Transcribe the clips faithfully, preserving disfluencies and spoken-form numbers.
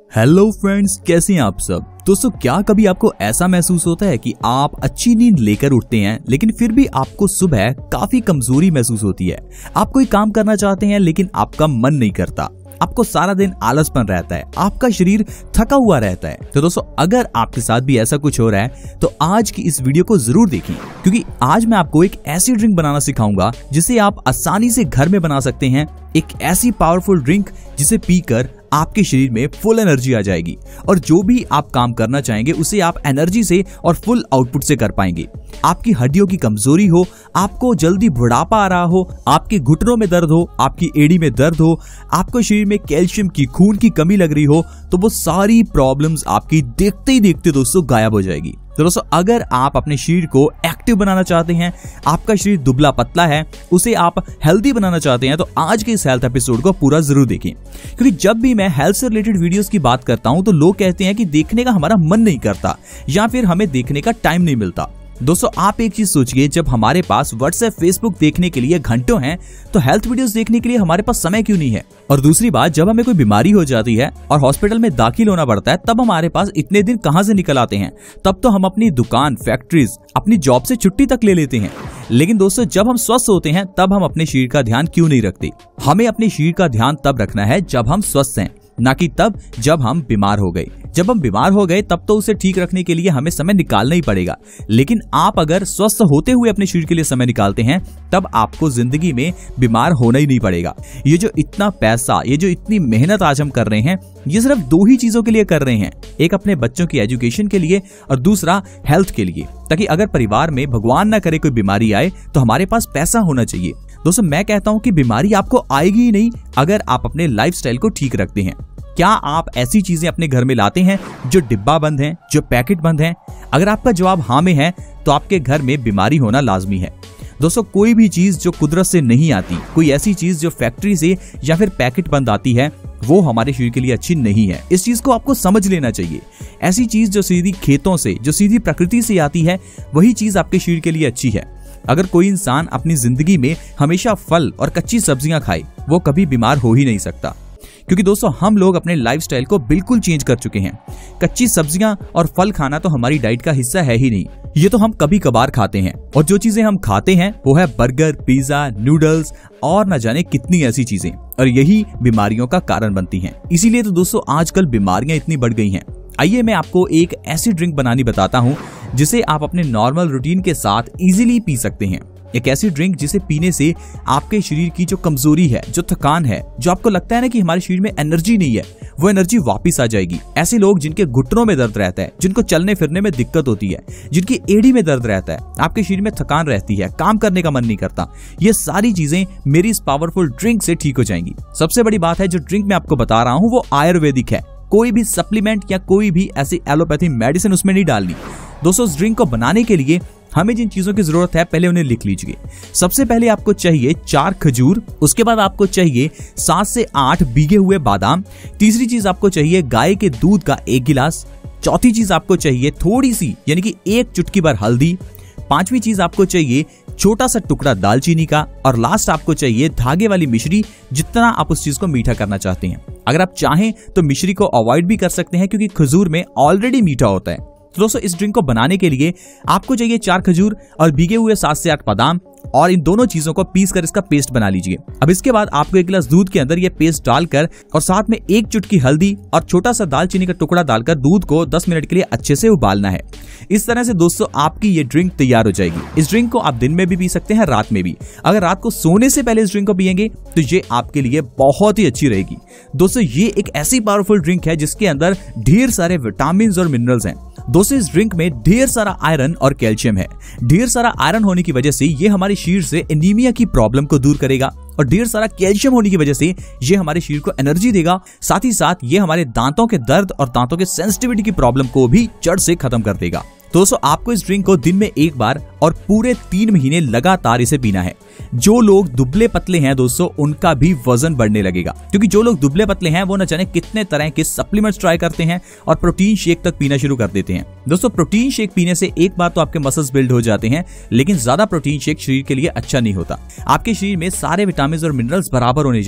Hello friends, कैसे हैं आप सब। दोस्तों, क्या कभी आपको ऐसा महसूस होता है कि आप अच्छी नींद लेकर उठते हैं लेकिन फिर भी आपको सुबह काफी कमजोरी महसूस होती है। आप कोई काम करना चाहते हैं लेकिन आपका मन नहीं करता, आपको सारा दिन आलसपन रहता है, आपका शरीर थका हुआ रहता है। तो दोस्तों, अगर आपके साथ भी ऐसा कुछ हो रहा है तो आज की इस वीडियो को जरूर देखें, क्योंकि आज मैं आपको एक ऐसी ड्रिंक बनाना सिखाऊंगा जिसे आप आसानी से घर में बना सकते हैं। एक ऐसी पावरफुल ड्रिंक जिसे पीकर आपके शरीर में फुल एनर्जी आ जाएगी और जो भी आप काम करना चाहेंगे उसे आप एनर्जी से और फुल आउटपुट से कर पाएंगे। आपकी हड्डियों की कमजोरी हो, आपको जल्दी बुढ़ापा आ रहा हो, आपके घुटनों में दर्द हो, आपकी एड़ी में दर्द हो, आपको शरीर में कैल्शियम की, खून की कमी लग रही हो, तो वो सारी प्रॉब्लम्स आपकी देखते ही देखते दोस्तों गायब हो जाएगी। तो दोस्तों, अगर आप अपने शरीर को एक्टिव बनाना चाहते हैं, आपका शरीर दुबला पतला है, उसे आप हेल्दी बनाना चाहते हैं, तो आज के इस हेल्थ एपिसोड को पूरा जरूर देखें। क्योंकि जब भी मैं हेल्थ से रिलेटेड वीडियोस की बात करता हूं तो लोग कहते हैं कि देखने का हमारा मन नहीं करता या फिर हमें देखने का टाइम नहीं मिलता। दोस्तों, आप एक चीज सोचिए, जब हमारे पास व्हाट्सएप, फेसबुक देखने के लिए घंटों हैं, तो हेल्थ वीडियोस देखने के लिए हमारे पास समय क्यों नहीं है। और दूसरी बात, जब हमें कोई बीमारी हो जाती है और हॉस्पिटल में दाखिल होना पड़ता है, तब हमारे पास इतने दिन कहां से निकल आते हैं। तब तो हम अपनी दुकान, फैक्ट्रीज, अपनी जॉब से छुट्टी तक ले लेते हैं। लेकिन दोस्तों, जब हम स्वस्थ होते हैं तब हम अपने शरीर का ध्यान क्यों नहीं रखते। हमें अपने शरीर का ध्यान तब रखना है जब हम स्वस्थ हैं, ना कि तब जब हम बीमार हो गए। जब हम बीमार हो गए तब तो उसे ठीक रखने के लिए हमें समय निकालना ही पड़ेगा। लेकिन आप अगर स्वस्थ होते हुए अपने शरीर के लिए समय निकालते हैं तब आपको जिंदगी में बीमार होना ही नहीं पड़ेगा। ये जो इतना पैसा, ये जो इतनी मेहनत आज हम कर रहे हैं, ये सिर्फ दो ही चीजों के लिए कर रहे हैं। एक अपने बच्चों की एजुकेशन के लिए और दूसरा हेल्थ के लिए, ताकि अगर परिवार में भगवान ना करे कोई बीमारी आए तो हमारे पास पैसा होना चाहिए। दोस्तों, मैं कहता हूं कि बीमारी आपको आएगी ही नहीं अगर आप अपने लाइफस्टाइल को ठीक रखते हैं। क्या आप ऐसी चीजें अपने घर में लाते हैं जो डिब्बा बंद हैं, जो पैकेट बंद हैं? अगर आपका जवाब हाँ में है तो आपके घर में बीमारी होना लाजमी है। दोस्तों, कोई भी चीज जो कुदरत से नहीं आती, कोई ऐसी चीज जो फैक्ट्री से या फिर पैकेट बंद आती है, वो हमारे शरीर के लिए अच्छी नहीं है। इस चीज को आपको समझ लेना चाहिए। ऐसी चीज जो सीधी खेतों से, जो सीधी प्रकृति से आती है, वही चीज आपके शरीर के लिए अच्छी है। अगर कोई इंसान अपनी जिंदगी में हमेशा फल और कच्ची सब्जियां खाए, वो कभी बीमार हो ही नहीं सकता। क्योंकि दोस्तों, हम लोग अपने लाइफस्टाइल को बिल्कुल चेंज कर चुके हैं। कच्ची सब्जियां और फल खाना तो हमारी डाइट का हिस्सा है ही नहीं, ये तो हम कभी कभार खाते हैं। और जो चीजें हम खाते हैं वो है बर्गर, पिज्जा, नूडल्स और न जाने कितनी ऐसी चीजें, और यही बीमारियों का कारण बनती हैं। इसीलिए तो दोस्तों, आजकल बीमारियां इतनी बढ़ गई हैं। आइए मैं आपको एक ऐसी ड्रिंक बनानी बताता हूँ जिसे आप अपने नॉर्मल रूटीन के साथ इजीली पी सकते हैं। एक ऐसी ड्रिंक जिसे पीने से आपके शरीर की जो कमजोरी है, जो थकान है, जो आपको लगता है ना कि हमारे शरीर में एनर्जी नहीं है, वो एनर्जी वापस आ जाएगी। ऐसे लोग जिनके घुटनों में दर्द रहता है, जिनको चलने फिरने में दिक्कत होती है, जिनकी एड़ी में दर्द रहता है, आपके शरीर में थकान रहती है, काम करने का मन नहीं करता, ये सारी चीजें मेरी इस पावरफुल ड्रिंक से ठीक हो जाएंगी। सबसे बड़ी बात है, जो ड्रिंक मैं आपको बता रहा हूँ वो आयुर्वेदिक है। कोई भी सप्लीमेंट या कोई भी ऐसी एलोपैथी मेडिसिन उसमें नहीं डालनी। दोस्तों, इस ड्रिंक को बनाने के लिए हमें जिन चीजों की जरूरत है पहले उन्हें लिख लीजिए। सबसे पहले आपको चाहिए चार खजूर, उसके बाद आपको चाहिए सात से आठ भीगे हुए बादाम, तीसरी चीज आपको चाहिए गाय के दूध का एक गिलास, चौथी चीज आपको चाहिए थोड़ी सी यानी कि एक चुटकी भर हल्दी, पांचवी चीज आपको चाहिए छोटा सा टुकड़ा दालचीनी का, और लास्ट आपको चाहिए धागे वाली मिश्री, जितना आप उस चीज को मीठा करना चाहते हैं। अगर आप चाहें तो मिश्री को अवॉइड भी कर सकते हैं, क्योंकि खजूर में ऑलरेडी मीठा होता है। तो दोस्तों, इस ड्रिंक को बनाने के लिए आपको चाहिए चार खजूर और भीगे हुए सात से आठ बादाम, और इन दोनों चीजों को पीस कर इसका पेस्ट बना लीजिए। अब इसके बाद आपको एक गिलास दूध के अंदर ये पेस्ट डालकर और साथ में एक चुटकी हल्दी और छोटा सा दालचीनी का टुकड़ा डालकर दूध को दस मिनट के लिए अच्छे से उबालना है। इस तरह से दोस्तों आपकी ये ड्रिंक तैयार हो जाएगी। इस ड्रिंक को आप दिन में भी पी सकते हैं, रात में भी। अगर रात को सोने से पहले इस ड्रिंक को पिएंगे तो ये आपके लिए बहुत ही अच्छी रहेगी। दोस्तों, ये एक ऐसी पावरफुल ड्रिंक है जिसके अंदर ढेर सारे विटामिन और मिनरल्स हैं। दोस्तों, इस ड्रिंक में ढेर सारा आयरन और कैल्शियम है। ढेर सारा आयरन होने की वजह से ये हमारे शरीर से एनीमिया की प्रॉब्लम को दूर करेगा, और ढेर सारा कैल्शियम होने की वजह से ये हमारे शरीर को एनर्जी देगा। साथ ही साथ ये हमारे दांतों के दर्द और दांतों के सेंसिटिविटी की प्रॉब्लम को भी जड़ से खत्म कर देगा। दोस्तों, आपको इस ड्रिंक को दिन में एक बार और पूरे तीन महीने लगातार इसे पीना है। जो लोग दुबले पतले हैं दोस्तों, उनका भी वजन बढ़ने लगेगा, क्योंकि जो लोग दुबले पतले हैं वो न जाने कितने तरह के सप्लीमेंट्स ट्राई करते हैं और प्रोटीन शेक तक पीना शुरू कर देते हैं। दोस्तों, प्रोटीन शेक पीने से एक बार तो आपके मसल्स बिल्ड हो जाते हैं, लेकिन ज्यादा प्रोटीन शेक शरीर के लिए अच्छा नहीं होता। आपके शरीर में सारे विटामिन और मिनरल्स बराबर होने चाहिए।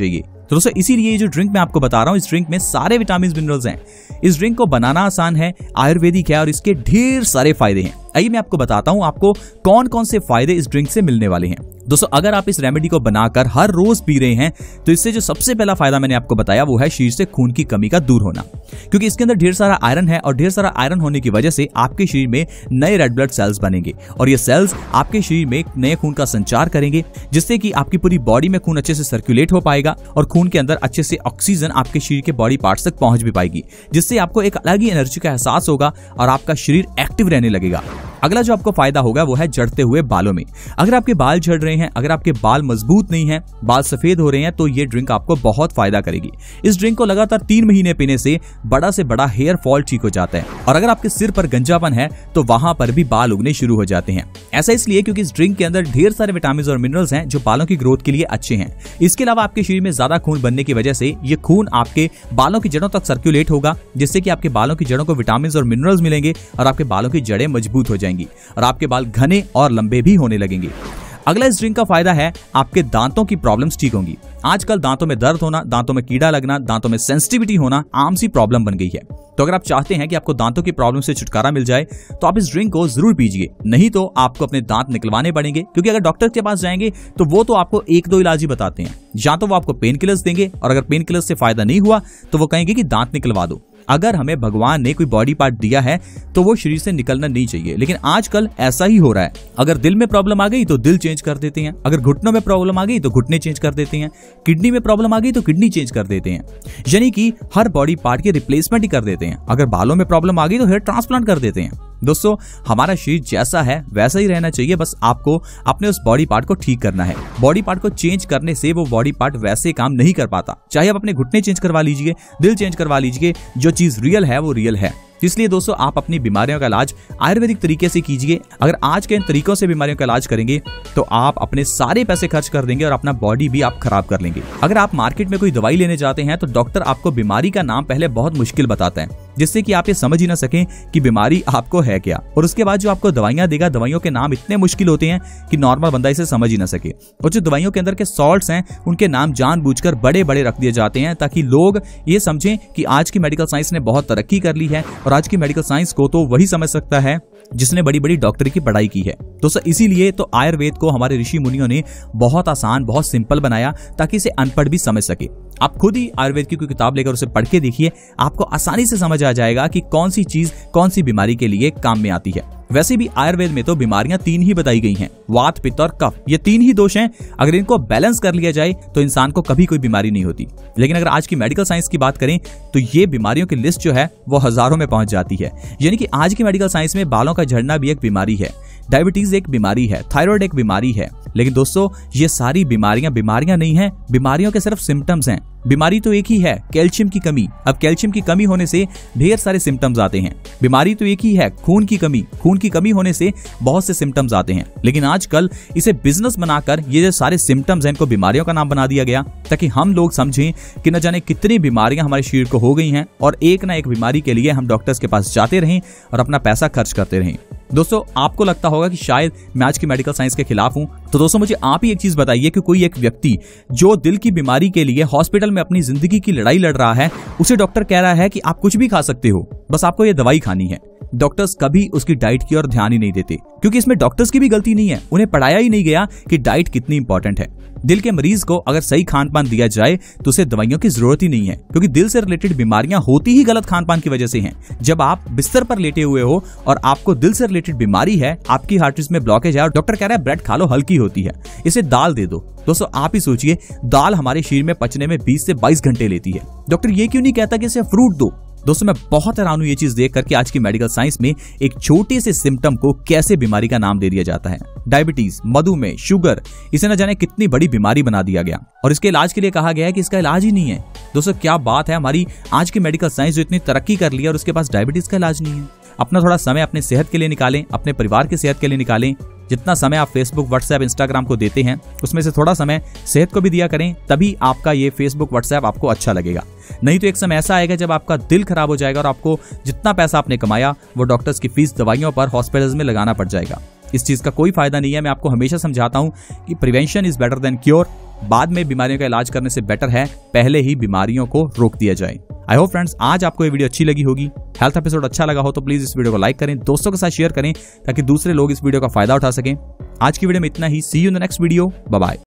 तो दोस्तों इसीलिए ये जो ड्रिंक मैं आपको बता रहा हूँ, इस ड्रिंक में सारे विटामिन मिनरल्स हैं। इस ड्रिंक को बनाना आसान है, आयुर्वेदिक है और इसके ढेर सारे फायदे हैं। आइए मैं आपको बताता हूँ आपको कौन कौन से फायदे इस ड्रिंक से मिलने वाले हैं। दोस्तों अगर आप इस रेमेडी को बनाकर हर रोज पी रहे हैं तो इससे जो सबसे पहला फायदा मैंने आपको बताया वो है शरीर से खून की कमी का दूर होना, क्योंकि इसके अंदर ढेर सारा आयरन है और ढेर सारा आयरन होने की वजह से आपके शरीर में नए रेड ब्लड सेल्स बनेंगे और ये सेल्स आपके शरीर में नए खून का संचार करेंगे, जिससे कि आपकी पूरी बॉडी में खून अच्छे से सर्कुलेट हो पाएगा और खून के अंदर अच्छे से ऑक्सीजन आपके शरीर के बॉडी पार्ट्स तक पहुंच भी पाएगी, जिससे आपको एक अलग ही एनर्जी का एहसास होगा और आपका शरीर एक्टिव रहने लगेगा। अगला जो आपको फायदा होगा वो है झड़ते हुए बालों में। अगर आपके बाल झड़ रहे हैं, अगर आपके बाल मजबूत नहीं हैं, बाल सफेद हो रहे हैं, तो ये ड्रिंक आपको बहुत फायदा करेगी। इस ड्रिंक को लगातार तीन महीने पीने से बड़ा से बड़ा हेयर फॉल ठीक हो जाता है और अगर आपके सिर पर गंजापन है तो वहां पर भी बाल उगने शुरू हो जाते हैं। ऐसा इसलिए क्योंकि इस ड्रिंक के अंदर ढेर सारे विटामिन और मिनरल्स हैं जो बालों की ग्रोथ के लिए अच्छे हैं। इसके अलावा आपके शरीर में ज्यादा खून बनने की वजह से ये खून आपके बालों की जड़ों तक सर्कुलेट होगा, जिससे कि आपके बालों की जड़ों को विटामिन और मिनरल्स मिलेंगे और आपके बालों की जड़ें मजबूत हो जाएंगी और आपके बाल घने और लंबे भी होने लगेंगे। अगला इस ड्रिंक का फायदा है आपके दांतों की प्रॉब्लम्स ठीक होंगी। आजकल दांतों में दर्द होना, दांतों में कीड़ा लगना, दांतों में सेंसिटिविटी होना आम सी प्रॉब्लम बन गई है। तो अगर आप चाहते हैं कि आपको दांतों की प्रॉब्लम से छुटकारा मिल जाए तो आप इस ड्रिंक को जरूर पीजिए, नहीं तो आपको अपने दांत निकलवाने पड़ेंगे, क्योंकि अगर डॉक्टर के पास जाएंगे तो वो तो आपको एक दो इलाज ही बताते हैं। या तो वो आपको पेन किलर्स देंगे और अगर पेन किलर्स से फायदा नहीं हुआ तो वो कहेंगे कि दांत निकलवा दो। अगर हमें भगवान ने कोई बॉडी पार्ट दिया है तो वो शरीर से निकलना नहीं चाहिए, लेकिन आजकल ऐसा ही हो रहा है। अगर दिल में प्रॉब्लम आ गई तो दिल चेंज कर देते हैं, अगर घुटनों में प्रॉब्लम आ गई तो घुटने चेंज कर देते हैं, किडनी में प्रॉब्लम आ गई तो किडनी चेंज कर देते हैं, यानी कि हर बॉडी पार्ट की रिप्लेसमेंट ही कर देते हैं। अगर बालों में प्रॉब्लम आ गई तो हेयर ट्रांसप्लांट कर देते हैं। दोस्तों हमारा शरीर जैसा है वैसा ही रहना चाहिए, बस आपको अपने उस बॉडी पार्ट को ठीक करना है। बॉडी पार्ट को चेंज करने से वो बॉडी पार्ट वैसे काम नहीं कर पाता। चाहे आप अपने घुटने चेंज करवा लीजिए, दिल चेंज करवा लीजिए, जो चीज रियल है वो रियल है। इसलिए दोस्तों आप अपनी बीमारियों का इलाज आयुर्वेदिक तरीके से कीजिए। अगर आज के इन तरीकों से बीमारियों का इलाज करेंगे तो आप अपने सारे पैसे खर्च कर देंगे और अपना बॉडी भी आप खराब कर लेंगे। अगर आप मार्केट में कोई दवाई लेने जाते हैं तो डॉक्टर आपको बीमारी का नाम पहले बहुत मुश्किल बताता है, जिससे कि आप ये समझ ही ना सकें कि बीमारी आपको है क्या, और उसके बाद जो आपको दवाइयां देगा, दवाइयों के नाम इतने मुश्किल होते हैं कि नॉर्मल बंदा इसे समझ ही ना सके। और जो दवाइयों के अंदर के सॉल्ट्स हैं उनके नाम जानबूझकर बड़े बड़े रख दिए जाते हैं ताकि लोग ये समझें कि आज की मेडिकल साइंस ने बहुत तरक्की कर ली है, और आज की मेडिकल साइंस को तो वही समझ सकता है जिसने बड़ी बड़ी डॉक्टरी की पढ़ाई की है। दोस्तों इसीलिए तो आयुर्वेद को हमारे ऋषि मुनियों ने बहुत आसान, बहुत सिंपल बनाया ताकि इसे अनपढ़ भी समझ सके। आप खुद ही आयुर्वेद की कोई किताब लेकर उसे पढ़ के देखिए, आपको आसानी से समझ आ जाएगा कि कौन सी चीज कौन सी बीमारी के लिए काम में आती है। वैसे भी आयुर्वेद में तो बीमारियां तीन ही बताई गई हैं, वात, पित्त और कफ। ये तीन ही दोष हैं, अगर इनको बैलेंस कर लिया जाए तो इंसान को कभी कोई बीमारी नहीं होती। लेकिन अगर आज की मेडिकल साइंस की बात करें तो ये बीमारियों की लिस्ट जो है वो हजारों में पहुंच जाती है। यानी कि आज की मेडिकल साइंस में बालों का झड़ना भी एक बीमारी है, डायबिटीज एक बीमारी है, थायराइड एक बीमारी है। लेकिन दोस्तों ये सारी बीमारियां बीमारियां नहीं हैं, बीमारियों के सिर्फ सिम्टम्स हैं। बीमारी तो एक ही है, कैल्शियम की कमी। अब कैल्शियम की कमी होने से ढेर सारे सिम्टम्स आते हैं। बीमारी तो एक ही है, खून की कमी। खून की कमी होने से बहुत से सिम्टम्स आते हैं, लेकिन आजकल इसे बिजनेस बनाकर ये जो सारे सिम्टम्स हैं इनको बीमारियों का नाम बना दिया गया ताकि हम लोग समझें कि न जाने कितनी बीमारियां हमारे शरीर को हो गई हैं और एक ना एक बीमारी के लिए हम डॉक्टर्स के पास जाते रहें और अपना पैसा खर्च करते रहें। दोस्तों आपको लगता होगा कि शायद मैं आज की मेडिकल साइंस के खिलाफ हूं, तो दोस्तों मुझे आप ही एक चीज बताइए कि कोई एक व्यक्ति जो दिल की बीमारी के लिए हॉस्पिटल में अपनी जिंदगी की लड़ाई लड़ रहा है, उसे डॉक्टर कह रहा है कि आप कुछ भी खा सकते हो, बस आपको ये दवाई खानी है। डॉक्टर्स कभी उसकी डाइट की ओर ध्यान ही नहीं देते, क्योंकि इसमें डॉक्टर्स की भी गलती नहीं है, उन्हें पढ़ाया ही नहीं गया कि डाइट कितनी इंपॉर्टेंट है। दिल के मरीज को अगर सही खान पान दिया जाए तो उसे दवाइयों की जरूरत ही नहीं है, क्योंकि दिल से रिलेटेड बीमारियां होती ही गलत खान पान की वजह से हैं। जब आप बिस्तर पर लेटे हुए हो और आपको दिल से रिलेटेड बीमारी है, आपकी हार्टरीज में ब्लॉकेज है और डॉक्टर कह रहा है ब्रेड खा लो, हल्की होती है, इसे दाल दे दो। दोस्तों आप ही सोचिए, दाल हमारे शरीर में पचने में बीस से बाईस घंटे लेती है, डॉक्टर ये क्यों नहीं कहता कि इसे फ्रूट दो। दोस्तों मैं बहुत हैरान हूं ये चीज देख करके आज की मेडिकल साइंस में एक छोटे से सिम्टम को कैसे बीमारी का नाम दे दिया जाता है। डायबिटीज, मधुमेह, शुगर, इसे न जाने कितनी बड़ी बीमारी बना दिया गया और इसके इलाज के लिए कहा गया है कि इसका इलाज ही नहीं है। दोस्तों क्या बात है, हमारी आज की मेडिकल साइंस जो इतनी तरक्की कर ली है और उसके पास डायबिटीज का इलाज नहीं है। अपना थोड़ा समय अपने सेहत के लिए निकालें, अपने परिवार की सेहत के लिए निकालें। जितना समय आप फेसबुक, व्हाट्सएप, इंस्टाग्राम को देते हैं उसमें से थोड़ा समय सेहत को भी दिया करें, तभी आपका ये फेसबुक, व्हाट्सएप आपको अच्छा लगेगा। नहीं तो एक समय ऐसा आएगा जब आपका दिल खराब हो जाएगा और आपको जितना पैसा आपने कमाया वो डॉक्टर्स की फीस, दवाइयों पर, हॉस्पिटल्स में लगाना पड़ जाएगा। इस चीज का कोई फायदा नहीं है। मैं आपको हमेशा समझाता हूं कि prevention is better than cure. बाद में बीमारियों का इलाज करने से बेटर है पहले ही बीमारियों को रोक दिया जाए। आई होप फ्रेंड्स आज आपको ये वीडियो अच्छी लगी होगी। हेल्थ एपिसोड अच्छा लगा हो तो प्लीज इस वीडियो को लाइक करें, दोस्तों के साथ शेयर करें ताकि दूसरे लोग इस वीडियो का फायदा उठा सकें। आज की वीडियो में इतना ही। See you in the next video. Bye bye.